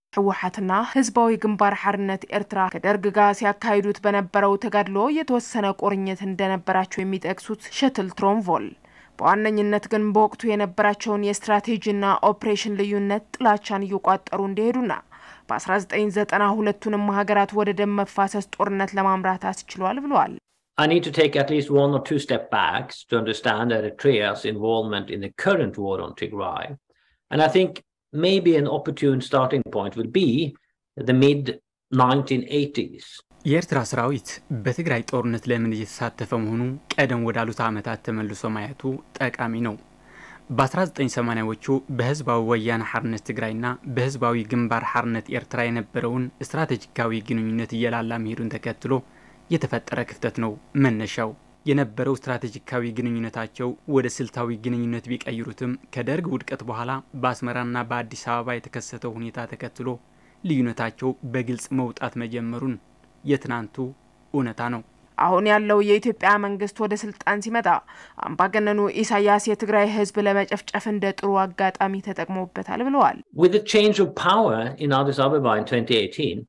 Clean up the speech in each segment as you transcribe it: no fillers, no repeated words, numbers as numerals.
ህወሓትና ህዝባዊ ግንባር ሓርነት ኤርትራ ከደርግ ጋር ሲያካሂዱት በነበረው ተጋድሎ የተወሰነ ቁርኝት እንደነበራቸው የሚጠቅሱት ሸትል ትሮምቮል በዋነኝነት ግን በወቅቱ የነበራቸውን የስትራቴጂና ኦፕሬሽን ልዩነት ጥላቻን እየቋጠሩ እንደሄዱና በ1992ቱንም ሀገራት ወደ ደም መፋሰስ ጦርነት ለማምራት አስችሏል ብለዋል I need to take at least one or two steps back to understand Eritrea's involvement in the current war on Tigray. And I think maybe an opportune starting point would be the mid-1980s. የኤርትራ ሰራዊት በትግራይ ጦርነት ለምን እየተሳተፈ መሆኑ ቀደም ወዳሉት ዓመታት ተመልሶ ማየቱ ጠቃሚ ነው። በ1980ዎቹ በህዝባዊ ወያነ ሓርነት ትግራይና በህዝባዊ ግንባር ሓርነት ኤርትራ የነበረውን ስትራቴጂካዊ ግንኙነት እየላላ መሄዱን ተከትሎ የተፈጠረ ክፍተት ነው መነሻው። የነበረው ስትራቴጂካዊ ግንኙነታቸው ወደ ስልታዊ ግንኙነት ቢቀይሩትም ከደርግ ውድቀት በኋላ በአስመራና በአዲስ አበባ የተከሰተው ሁኔታ ተከትሎ ልዩነታቸው በግልጽ መውጣት መጀመሩን የትናንቱ እውነታ ነው። አሁን ያለው የኢትዮጵያ መንግስት ወደ ስልጣን ሲመጣ አምባገነኑ ኢሳያስ የትግራይ ህዝብ ለመጨፍጨፍ እንደ ጥሩ አጋጣሚ ተጠቅሞበታል ብለዋል። With the change of power in Addis Ababa in 2018,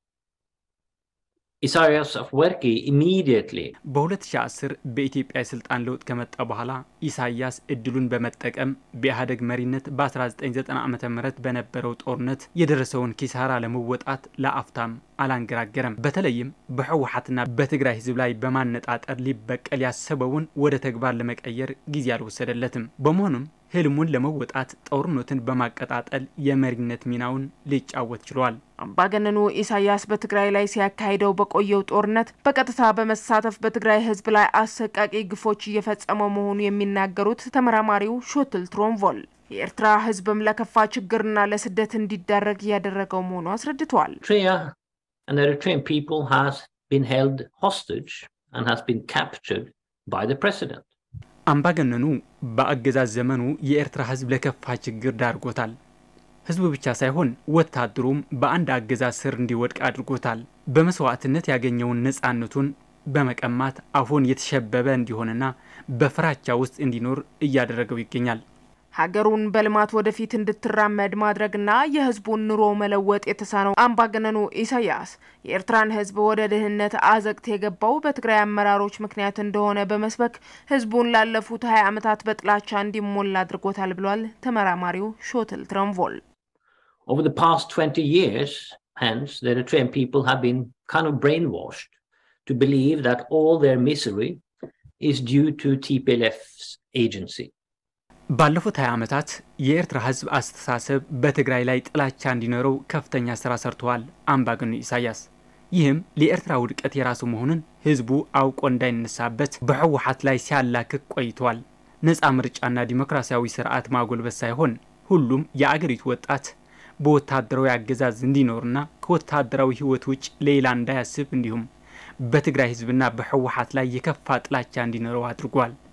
ኢሳያስ አፈወርቂ immediately በ2010 በኢትዮጵያ ስልጣን ለውጥ ከመጣ በኋላ ኢሳያስ እድሉን በመጠቀም በኢህአዴግ መሪነት በ1990 ዓመተ ምህረት በነበረው ጦርነት የደረሰውን ኪሳራ ለመወጣት ለአፍታም አላንገራገረም። በተለይም በህወሓትና በትግራይ ህዝብ ላይ በማነጣጠር ሊበቀል ያሰበውን ወደ ተግባር ለመቀየር ጊዜ አልወሰደለትም። በመሆኑም ህልሙን ለመወጣት ጦርነትን በማቀጣጠል የመሪነት ሚናውን ሊጫወት ችሏል። አምባገነኑ ኢሳያስ በትግራይ ላይ ሲያካሂደው በቆየው ጦርነት በቀጥታ በመሳተፍ በትግራይ ህዝብ ላይ አሰቃቂ ግፎች እየፈጸመ መሆኑ የሚናገሩት ተመራማሪው ሾትል ትሮምቮል የኤርትራ ህዝብም ለከፋ ችግርና ለስደት እንዲዳረግ ያደረገው መሆኑ አስረድቷል። Eritrea and the Eritrean people has been held hostage and has been captured by the president. አምባገነኑ በአገዛዝ ዘመኑ የኤርትራ ህዝብ ለከፋ ችግር ዳርጎታል። ህዝቡ ብቻ ሳይሆን ወታደሩም በአንድ አገዛዝ ስር እንዲወድቅ አድርጎታል። በመስዋዕትነት ያገኘውን ነፃነቱን በመቀማት አሁን የተሸበበ እንዲሆንና በፍራቻ ውስጥ እንዲኖር እያደረገው ይገኛል። ሀገሩን በልማት ወደፊት እንድትራመድ ማድረግና የህዝቡን ኑሮ መለወጥ የተሳነው አምባገነኑ ኢሳያስ የኤርትራን ህዝብ ወደ ድህነት አዘቅት የገባው በትግራይ አመራሮች ምክንያት እንደሆነ በመስበክ ህዝቡን ላለፉት 20 ዓመታት በጥላቻ እንዲሞላ አድርጎታል ብሏል ተመራማሪው ሾትል ትሮምቮል። Over the past 20 years, hence, the Eritrean people have been kind of brainwashed to believe that all their misery is due to TPLF's agency. ባለፉት 20 ዓመታት የኤርትራ ህዝብ አስተሳሰብ በትግራይ ላይ ጥላቻ እንዲኖረው ከፍተኛ ስራ ሰርቷል አምባገነኑ ኢሳያስ። ይህም ለኤርትራ ውድቀት የራሱ መሆኑን ህዝቡ አውቆ እንዳይነሳበት በህወሓት ላይ ሲያላክክ ቆይቷል። ነፃ ምርጫና ዲሞክራሲያዊ ስርዓት ማጎልበት ሳይሆን ሁሉም የአገሪቱ ወጣት በወታደራዊ አገዛዝ እንዲኖርና ከወታደራዊ ህይወት ውጭ ሌላ እንዳያስብ እንዲሁም በትግራይ ህዝብና በህወሓት ላይ የከፋ ጥላቻ እንዲኖረው አድርጓል።